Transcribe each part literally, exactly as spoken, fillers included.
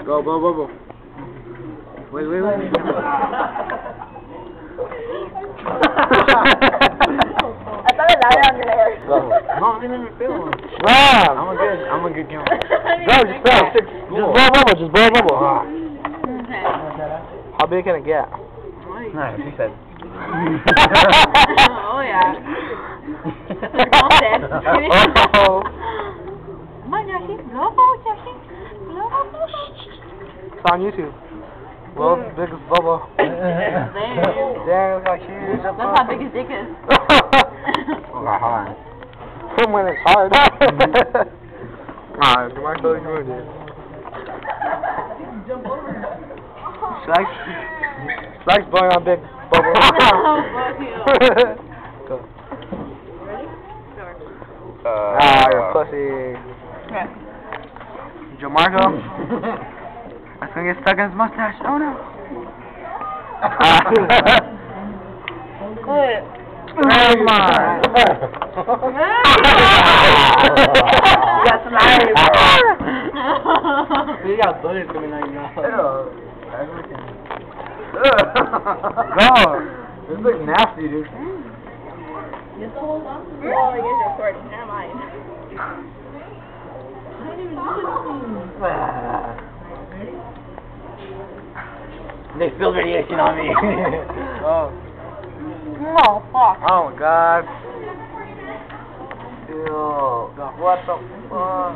Go, go, go, go. Wait, wait, wait. I thought it died on there. Go. No, I didn't even feel one. Wow. I'm a good, I'm a good count. Go, just spell. Just blow a bubble, just blow a bubble. Ah. Okay. How big can it get? Nice, he said. Oh, yeah. That's what Mom said. Oh. Come on, Jesse. Blow a bubble, Jesse. Blow a bubble. It's on YouTube. World's biggest bubble. Damn. Damn, look how huge. That's how big his dick is. Oh, hard. From when it's hard. Alright, come on, show you what it is. She likes, she likes blowing on big bubbles. No, fuck you. Go. Ready? Sure. Uh, Ah, you're a pussy. Okay. Joe Marco? That's gonna get stuck in his mustache. Oh no. Good. Come on. You got some iron. You got bullets coming out your mouth. Go. This looks nasty, dude. This whole long? Well, I guess you're recording. Never mind. They spilled radiation on me. Oh. Oh, fuck. Oh my god. Ew. What the fuck?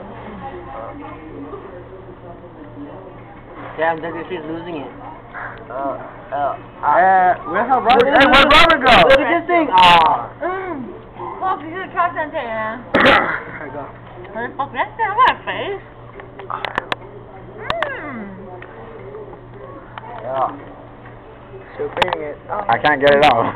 Damn, she's losing it. Uh, uh, uh, where's her brother? Hey, where's Robert go? Look at this thing. Aw. Mmm. Fuck, you should try something, man. There you go. Where the fuck that's down my face? Mmm. Yeah. Still cleaning it. Oh. I can't get it off.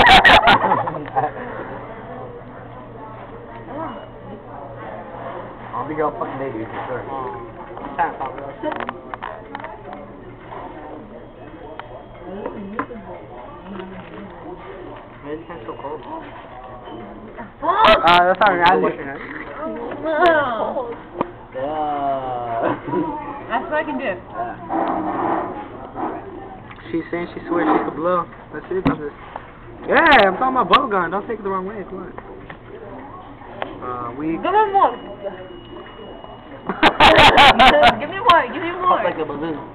I'll be all fucking day, dude, for sure. Can't stop it. Maybe it's so cold. Uh, that's not reality. That's what I can do. She's saying she swears she could blow. Let's see about this. Yeah, I'm talking about bubble gun. Don't take it the wrong way. Come on. Uh, we. Give me more. Give me more. Give me more. Like a balloon.